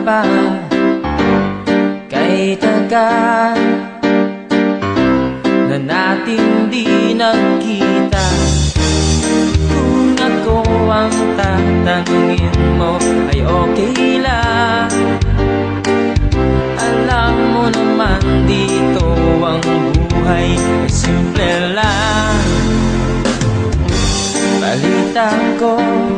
pa kay tagal na natin di nagkita. Kung ako ang tatanungin mo ay okay lang. Alam mo naman dito ang buhay ay simple lang. Balita ko,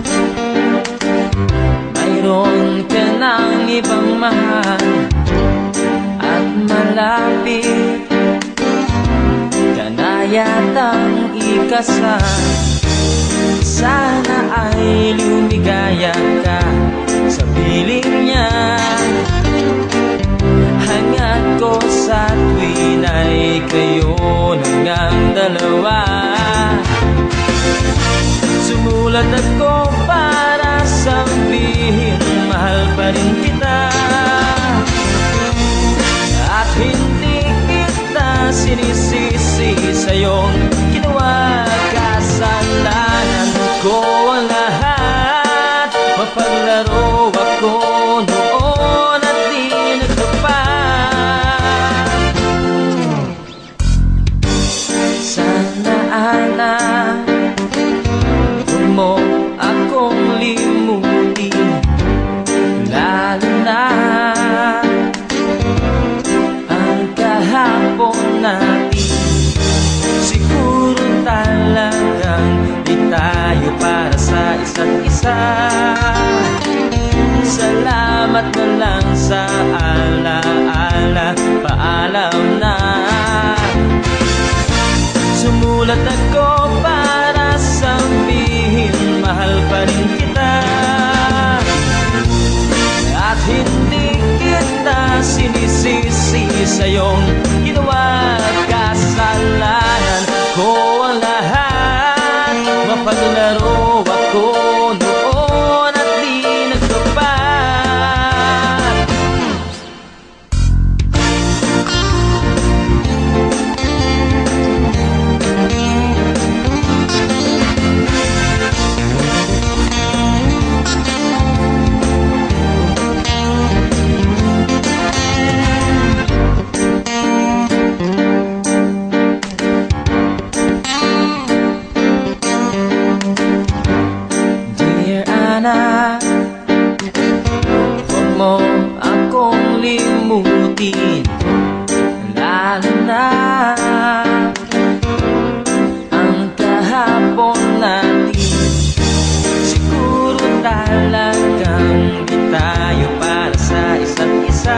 mayroon ka ng ibang mahal at malapit ka na yatang ikasal. Sana ay lumigaya ka sa piling niya. Hangad ko sa tuwin ay kayo nang ang dalawa. Sumulat ako para sabihin mahal pa rin kita, at hindi kita sinisisi sa iyong ginawa. Kasalanan ko ang lahat, mapaglaro ako noon at di nagtapat. Sana anak mo akong limutin, lalo na ang kahapon natin. Siguro talagang di tayo para sa isa't isa. Salamat na lang sa alaala, paalam na. Sumulat ako para sabihin mahal pa rin kita, at hindi kita sinisisi sa iyong ginawa. Kasalanan ko ang lahat, mapaglaro ako noon at di nagtapat. Huwag mo akong limutin, lalo na ang kahapon natin. Siguro talagang di tayo para sa isa't isa.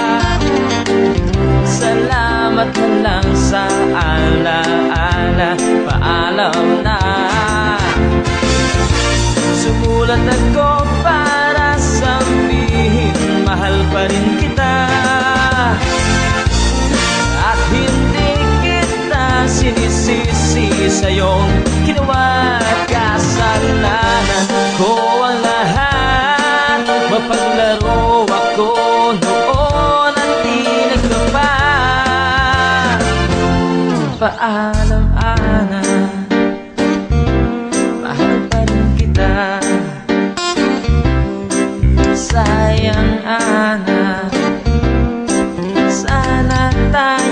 Salamat na lang sa alaala, paalam na. Sumulat ako para sabihin mahal pa rin kita, at hindi kita sinisisi sa iyong ginawa. Kasalanan ko ang lahat, mapaglaro ako noon at di nagtapat. Paalam anak, mahal pa rin kita. Sayang anak, sana tayo